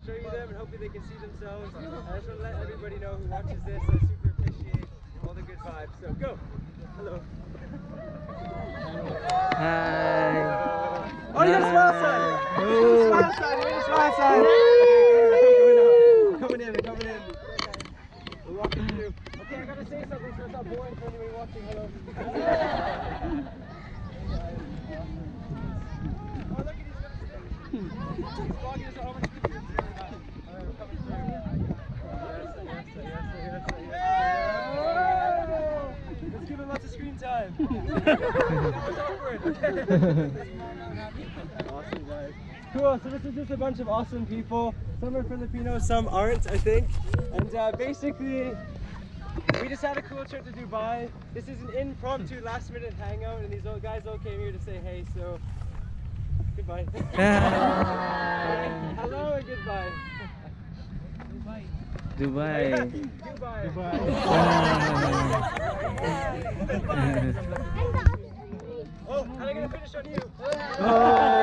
show you them and hopefully they can see themselves. I just want to let everybody know who watches this. I super appreciate all the good vibes. So go. Hello. Hi. Oh, you got a smile sign. Smile sign. You got a smile sign. Coming in. Coming in. We're walking through. Okay, I gotta say something so it's not boring for anybody watching. Hello. Oh, look at these guys. He's vlogging us. How much do you do? We're coming through. Yes. Let's give him lots of screen time. That was awkward. Awesome, guys. Cool, so this is just a bunch of awesome people. Some are Filipino, some aren't, I think. And basically, we just had a cool trip to Dubai. This is an impromptu last-minute hangout, and these guys all came here to say hey, so goodbye. Hello and goodbye. Dubai. Dubai. Oh, and I'm gonna finish on you.